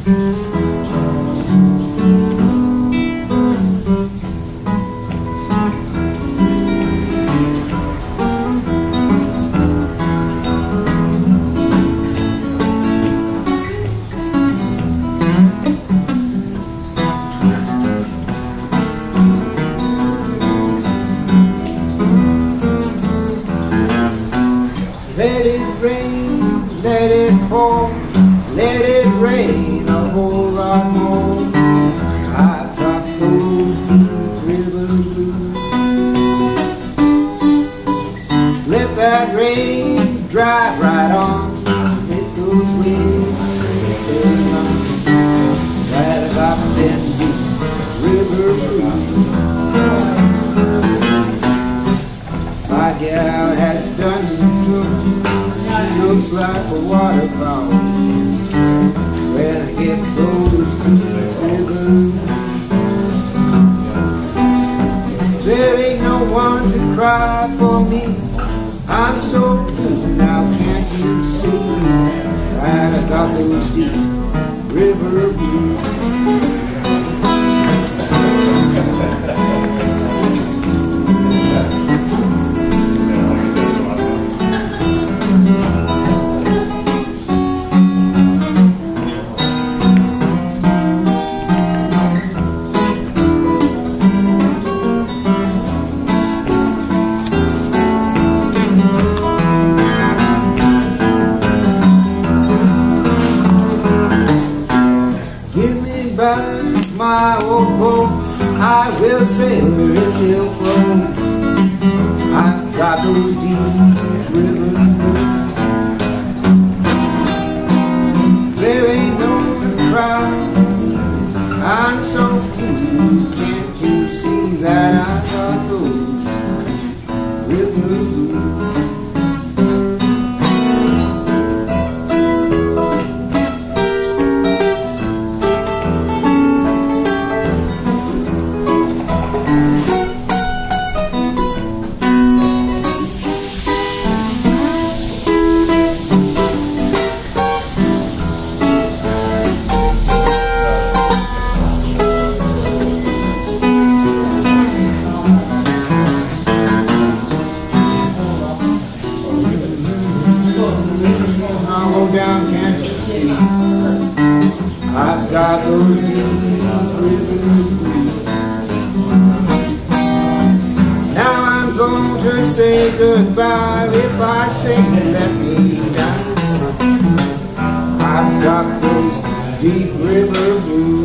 Let it rain, let it pour, let it rain a whole lot more. I've got those deep river blues. Let that rain drive right on, let those waves sink along. That I got them deep river blues. My gal has done good. She looks like a waterfall when I get those deep rivers. There ain't no one to cry for me. I'm so blue now, can't you see that I got those deep river blues? My old boat, I will sail her if she'll flow. I've got those deep rivers. There ain't no crowd. I'm so blue, can't you see that I've got those rivers? Down, can't you see? I've got those deep rivers. Now I'm going to say goodbye. If I say let me down, I've got those deep river blues.